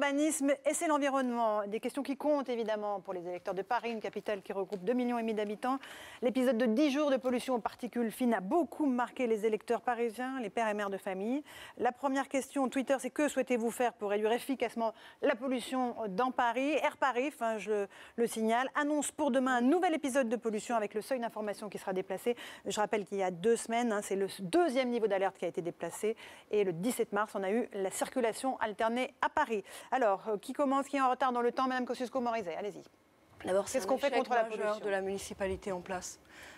l'urbanisme et c'est l'environnement. Des questions qui comptent évidemment pour les électeurs de Paris, une capitale qui regroupe 2,5 millions d'habitants. L'épisode de 10 jours de pollution aux particules fines a beaucoup marqué les électeurs parisiens, les pères et mères de famille. La première question Twitter, c'est que souhaitez-vous faire pour réduire efficacement la pollution dans Paris? Air Paris, je le signale, annonce pour demain un nouvel épisode de pollution avec le seuil d'information qui sera déplacé. Je rappelle qu'il y a 2 semaines, c'est le 2e niveau d'alerte qui a été déplacé. Et le 17 mars, on a eu la circulation alternée à Paris. Alors, qui commence, qui est en retard dans le temps? Madame Kosciusko-Morizet, allez-y. D'abord, c'est un échec majeur de la municipalité en place.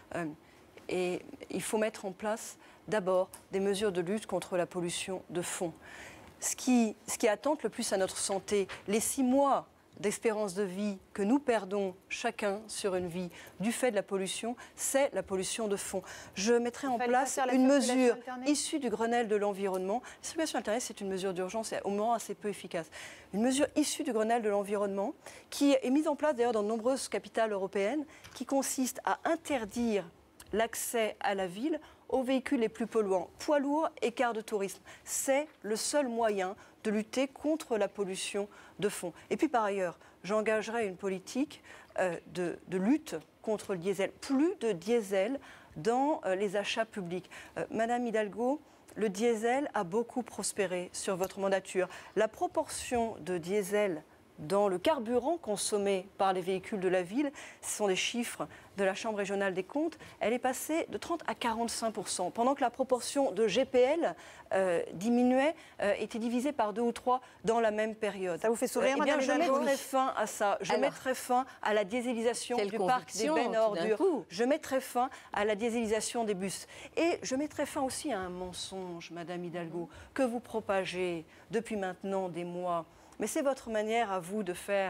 Et il faut mettre en place, d'abord, des mesures de lutte contre la pollution de fond. Ce qui attente le plus à notre santé, les 6 mois d'espérance de vie que nous perdons chacun sur une vie du fait de la pollution, c'est la pollution de fond. Je mettrai en place une mesure issue du Grenelle de l'environnement. La circulation alternée, c'est une mesure d'urgence et au moment assez peu efficace. Une mesure issue du Grenelle de l'environnement qui est mise en place d'ailleurs dans de nombreuses capitales européennes, qui consiste à interdire l'accès à la ville aux véhicules les plus polluants, poids lourds et cars de tourisme. C'est le seul moyen de lutter contre la pollution de fond. Et puis par ailleurs, j'engagerai une politique de lutte contre le diesel. Plus de diesel dans les achats publics. Madame Hidalgo, le diesel a beaucoup prospéré sur votre mandature. La proportion de diesel dans le carburant consommé par les véhicules de la ville, ce sont des chiffres de la Chambre régionale des comptes, elle est passée de 30 à 45%, pendant que la proportion de GPL diminuait, était divisée par 2 ou 3 dans la même période. Ça vous fait sourire, Madame Hidalgo? Je mettrai fin à ça. Je mettrai fin à la dieselisation du parc des bennes à ordures. Je mettrai fin à la dieselisation des bus. Et je mettrai fin aussi à un mensonge, Madame Hidalgo, que vous propagez depuis maintenant des mois. Mais c'est votre manière à vous de faire.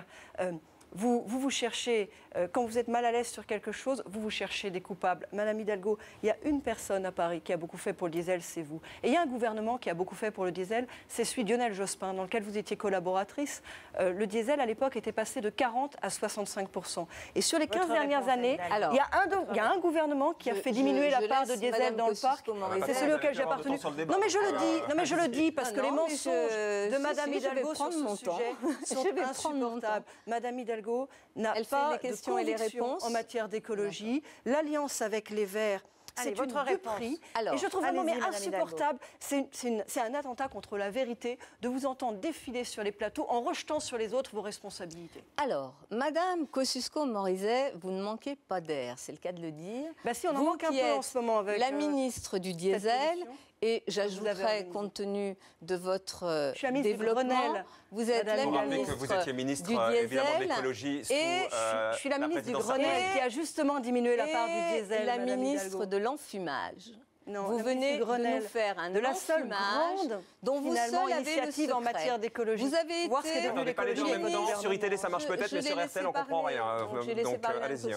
Vous cherchez, quand vous êtes mal à l'aise sur quelque chose, vous cherchez des coupables. Madame Hidalgo, il y a une personne à Paris qui a beaucoup fait pour le diesel, c'est vous. Et il y a un gouvernement qui a beaucoup fait pour le diesel, c'est celui de Lionel Jospin, dans lequel vous étiez collaboratrice. Le diesel, à l'époque, était passé de 40 à 65%. Et sur les 15 dernières années, il y a un gouvernement qui a fait diminuer la part de diesel dans le parc. C'est celui auquel j'ai appartenu. Non mais je le dis, parce que les mensonges de Madame Hidalgo sur ce sujet sont insupportables. Madame Hidalgo n'a pas de conviction en matière d'écologie. L'alliance avec les Verts, c'est une duperie. Et je trouve vraiment insupportable. C'est un attentat contre la vérité de vous entendre défiler sur les plateaux en rejetant sur les autres vos responsabilités. Alors, Madame Kosciusko-Morizet, vous ne manquez pas d'air, c'est le cas de le dire. Si, on en manque un peu en ce moment avec la ministre du diesel. Et j'ajouterais, compte tenu de votre développement, vous êtes la ministre que vous étiez ministre du diesel, évidemment de l'écologie sous je suis la ministre du Grenelle qui a justement diminué la part du diesel. Et la ministre de l'enfumage. Non, vous venez de nous faire un de la seule grande dont vous seule avez initiative en matière d'écologie. Vous avez voir ce qu'est devenu l'écologie en même temps. Sur ITD, ça marche peut-être, mais sur RTL, on ne comprend rien. Donc, allez-y.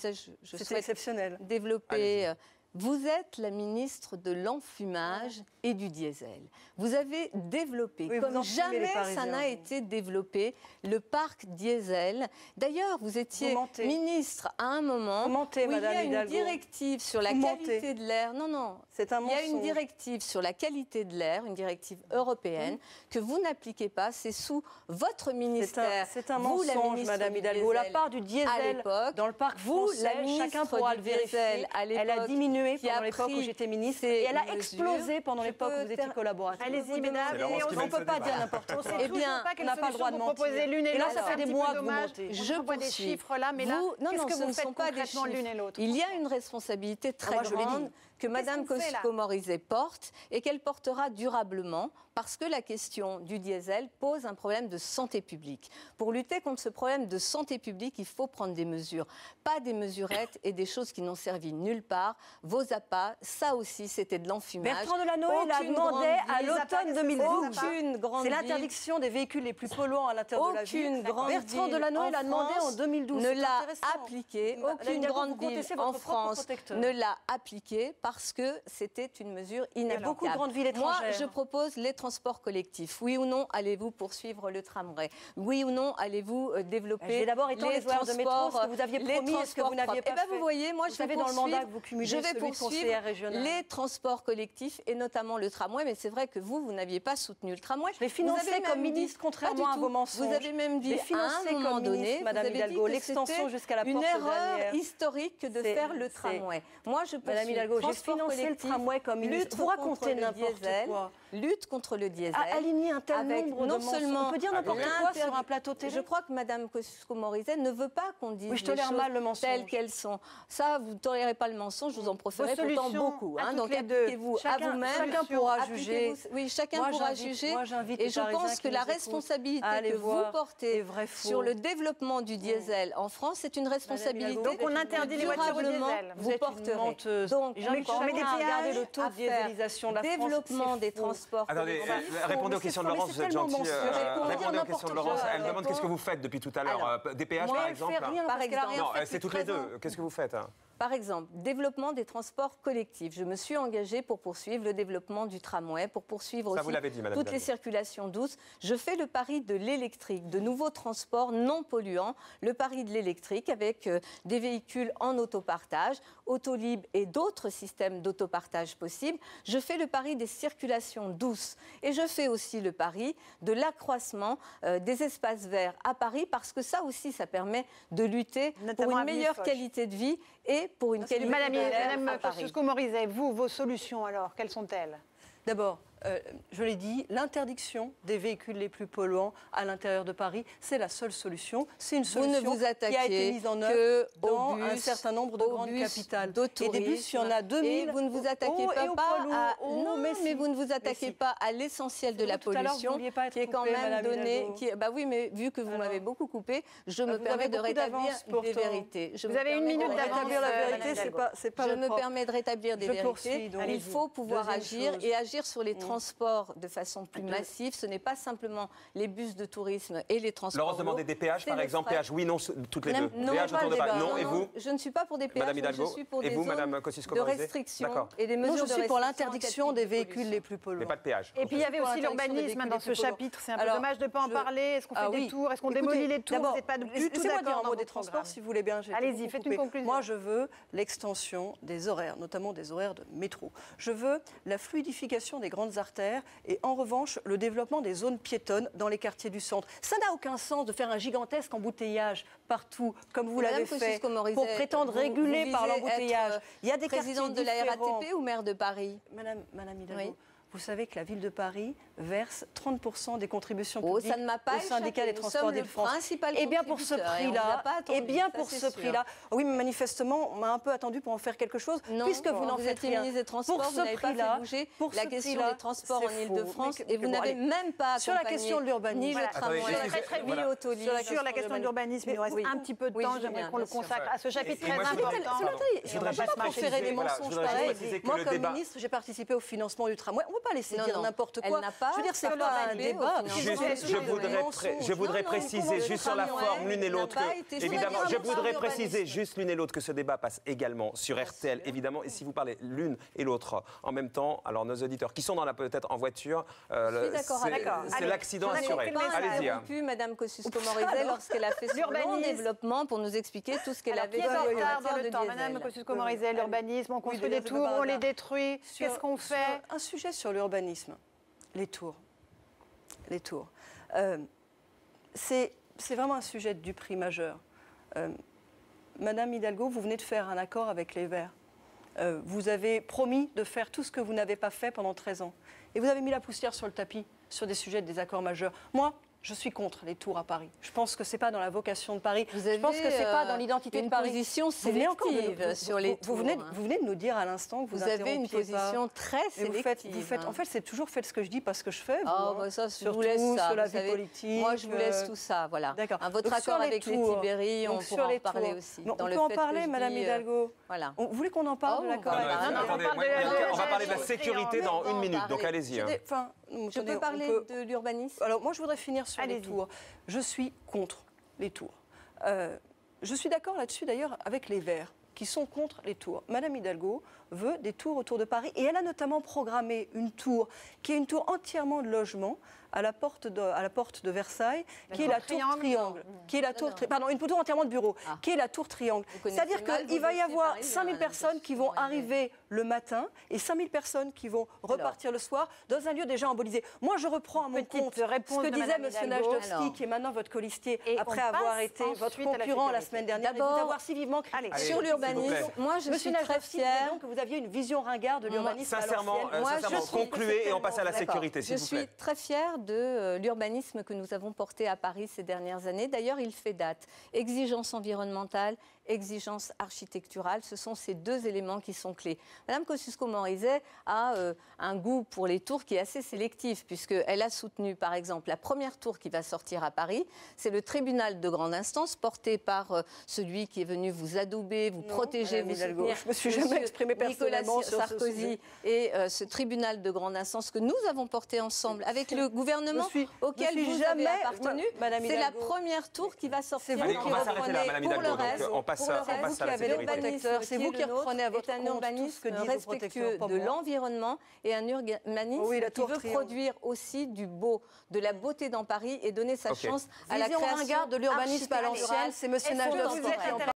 Je souhaite exceptionnel. Développer. Vous êtes la ministre de l'enfumage et du diesel. Vous avez développé, comme jamais ça n'a été développé, le parc diesel. D'ailleurs, vous étiez ministre à un moment où il y a une directive sur la qualité de l'air. Non, c'est un mensonge. Il y a une directive sur la qualité de l'air, une directive européenne, que vous n'appliquez pas. C'est sous votre ministère. C'est un mensonge, Madame Hidalgo. La part du diesel dans le parc français, chacun pourra le vérifier. Elle a diminué pendant l'époque où j'étais ministre et elle a explosé pendant l'époque où vous étiez collaboratrice. Allez-y, mesdames. On ne peut pas dire n'importe quoi. Eh bien, on n'a pas le droit de mentir. Et là, ça fait des mois que vous mentez. Je vois des chiffres là, mais là, qu'est-ce que vous faites concrètement l'une et l'autre? Il y a une responsabilité très grande que Madame Kosciusko-Morizet porte et qu'elle portera durablement parce que la question du diesel pose un problème de santé publique. Pour lutter contre ce problème de santé publique, il faut prendre des mesures. Pas des mesurettes et des choses qui n'ont servi nulle part. Vos appâts, ça aussi, c'était de l'enfumage. Bertrand Delanoë l'a demandé à l'automne 2012. C'est l'interdiction des véhicules les plus polluants à l'intérieur de la ville. Bertrand Delanoë l'a demandé en 2012. Ne l'a appliqué. Aucune grande ville en France ne l'a appliqué parce que c'était une mesure inapplicable. Il y a beaucoup de grandes villes étrangères. Moi, je propose les transports collectifs. Oui ou non, allez-vous poursuivre le tramway? Oui ou non, allez-vous développer J'ai d'abord étant les horaires de métro, ce que vous aviez promis, ce que vous n'aviez pas fait. Vous voyez, moi, je vais dans le mandat que vous cumulez, je vais poursuivre les transports collectifs et notamment le tramway. Mais c'est vrai que vous n'aviez pas soutenu le tramway. Je l'ai financé comme ministre, contrairement à vos mensonges. Vous avez même dit à un moment donné, Madame Hidalgo, l'extension jusqu'à la porte une erreur dernière. Historique de faire le tramway. Moi, je Madame Hidalgo, j'ai financé le tramway comme ministre. Vous racontez n'importe quoi. Lutte contre le diesel. Aligner un tel nombre de mensonges. On peut dire n'importe quoi sur un plateau télé. Je crois que Mme Kosciusko-Morizet ne veut pas qu'on dise les choses telles qu'elles sont. Ça, vous ne tolérez pas le mensonge, je vous en proférerai pourtant beaucoup. Donc appliquez-vous à vous-même. Chacun pourra juger. Oui, chacun pourra juger. Et je pense que la responsabilité que vous portez sur le développement du diesel en France, c'est une responsabilité. Donc on interdit les voitures au diesel. Vous porterez. Donc, on met des péages le taux de dieselisation de la France. Développement des transports. Attendez, répondez aux questions de Laurence, vous êtes gentil. Répondez aux questions de Laurence. Elle demande qu'est-ce que vous faites depuis tout à l'heure. Des péages, par exemple? Non, c'est toutes les deux. Qu'est-ce que vous faites? Par exemple, développement des transports collectifs. Je me suis engagée pour poursuivre le développement du tramway, pour poursuivre aussi toutes les circulations douces. Je fais le pari de l'électrique, de nouveaux transports non polluants, le pari de l'électrique avec des véhicules en autopartage, Autolib et d'autres systèmes d'autopartage possibles. Je fais le pari des circulations douces et je fais aussi le pari de l'accroissement des espaces verts à Paris parce que ça aussi, ça permet de lutter pour une meilleure qualité de vie et pour une qualité de l'air à Paris. Madame Kosciusko-Morizet, vous, vos solutions alors, quelles sont-elles? D'abord, je l'ai dit, l'interdiction des véhicules les plus polluants à l'intérieur de Paris, c'est la seule solution. C'est une solution qui a été mise en œuvre dans un certain nombre de grandes capitales. Et des bus, il y en a 2000. Et vous ne vous attaquez vous ne vous attaquez pas à l'essentiel de la pollution, qui est quand même donné. Bah oui, mais vu que vous m'avez beaucoup coupé, je me permets de rétablir des vérités. Vous avez une minute d'avance. La vérité, c'est pas je me permets de rétablir des vérités. Il faut pouvoir agir et agir sur les transports de façon plus massive. Ce n'est pas simplement les bus de tourisme et les transports. Laurence demandait des péages, par exemple. Péages, oui, non, toutes les deux. Péages autour de Paris. Non, et vous? Je ne suis pas pour des péages, je suis pour des zones de restriction et des mesures de restriction. Je suis pour l'interdiction des véhicules les plus polluants. Mais pas de péage. Et puis il y avait aussi l'urbanisme dans ce chapitre. C'est un peu dommage de ne pas en parler. Est-ce qu'on fait des tours? Est-ce qu'on démolit les tours? Vous n'êtes pas du tout d'accord. Laissez-moi dire un mot des transports, si vous voulez bien. Allez-y, faites une conclusion. Moi, je veux l'extension des horaires, notamment des horaires de métro. Je veux la fluidification des grandes artères et en revanche le développement des zones piétonnes dans les quartiers du centre. Ça n'a aucun sens de faire un gigantesque embouteillage partout, comme vous l'avez fait, pour prétendre réguler par l'embouteillage. Il y a des présidentes de la RATP ou maire de Paris? Madame Hidalgo, vous savez que la ville de Paris verse 30% des contributions publiques au syndicat des transports d'Île-de-France. Et bien pour ce prix-là, oui, mais manifestement, on m'a un peu attendu pour en faire quelque chose, puisque vous n'en faites rien. Ministre des Transports, vous n'avez pas fait bouger la question des transports en Île-de-France et vous n'avez même pas accompagné sur la question de l'urbanisme, ni le tramway, ni Autolib. Sur la question de l'urbanisme, il nous reste un petit peu de temps. J'aimerais qu'on le consacre à ce chapitre très important. Je ne voudrais pas proférer des mensonges pareils. Moi, comme ministre, j'ai participé au financement du tramway. On ne peut pas laisser dire n'importe quoi. Je veux dire, c'est pas un débat. Je voudrais préciser juste sur la forme l'une et l'autre que, évidemment, je voudrais préciser juste l'une et l'autre que ce débat passe également sur RTL, évidemment. Et si vous parlez l'une et l'autre en même temps, alors nos auditeurs qui sont peut-être en voiture, c'est l'accident assuré. Allez-y. Madame Kosciusko-Morizet lorsqu'elle a fait son long développement pour nous expliquer tout ce qu'elle avait fait en matière de diesel. Madame Kosciusko-Morizet, l'urbanisme, on construit des tours, on les détruit. Qu'est-ce qu'on fait? Un sujet sur l'urbanisme. Les tours. C'est vraiment un sujet du prix majeur. Madame Hidalgo, vous venez de faire un accord avec les Verts. Vous avez promis de faire tout ce que vous n'avez pas fait pendant 13 ans. Et vous avez mis la poussière sur le tapis sur des sujets de désaccords majeurs. Moi, je suis contre les tours à Paris. Je pense que ce n'est pas dans la vocation de Paris. Je pense que ce n'est pas dans l'identité de Paris. Une position sélective sur les tours. Vous venez de nous dire à l'instant que vous avez une position très sélective. En fait, c'est toujours faites ce que je dis, pas ce que je fais. Ça, je vous laisse ça. Sur la vie politique. Moi, je vous laisse tout ça. Voilà. Votre accord avec les Tibéri, on pourra en parler aussi. On peut en parler, Madame Hidalgo. Vous voulez qu'on en parle de l'accord? On va parler de la sécurité dans une minute, donc allez-y. Je peux parler de l'urbanisme? Alors, moi, je voudrais finir sur les tours. Je suis contre les tours. Je suis d'accord là-dessus, d'ailleurs, avec les Verts, qui sont contre les tours. Madame Hidalgo veut des tours autour de Paris et elle a notamment programmé une tour qui est une tour entièrement de logement à la porte de Versailles, qui est la tour Triangle, qui est la tour, pardon, une tour entièrement de bureaux, qui est la tour Triangle. C'est-à-dire qu'il va y avoir 5000 personnes qui vont arriver le matin et 5000 personnes qui vont repartir le soir dans un lieu déjà embolisé. Moi, je reprends à mon compte ce que disait M. Najdovski, qui est maintenant votre colistier, après avoir été votre concurrent la semaine dernière, et vous avoir si vivement critiqué. Sur l'urbanisme, moi je suis très fière que vous aviez une vision ringarde de l'urbanisme. Sincèrement, concluez et on passe à la sécurité, s'il vous plaît. Je suis très fière de l'urbanisme que nous avons porté à Paris ces dernières années. D'ailleurs, il fait date. Exigence environnementale, exigence architecturale, ce sont ces deux éléments qui sont clés. Madame Kosciusko-Morizet a un goût pour les tours qui est assez sélectif, puisqu'elle a soutenu, par exemple, la première tour qui va sortir à Paris. C'est le tribunal de grande instance, porté par celui qui est venu vous adouber, vous protéger, vous soutenir. Je me suis jamais exprimée personnellement sur Sarkozy et ce tribunal de grande instance que nous avons porté ensemble avec le gouvernement auquel vous avez appartenu. C'est la première tour qui va sortir. Allez, on va s'arrêter là, Madame Hidalgo. On passe à la sécurité. C'est vous qui reprenez à votre compte un urbanisme respectueux de l'environnement et un urbanisme qui veut produire aussi du beau, de la beauté dans Paris et donner sa chance à la création de l'urbanisme à l'ancienne. C'est M. Najdovski qui en parle.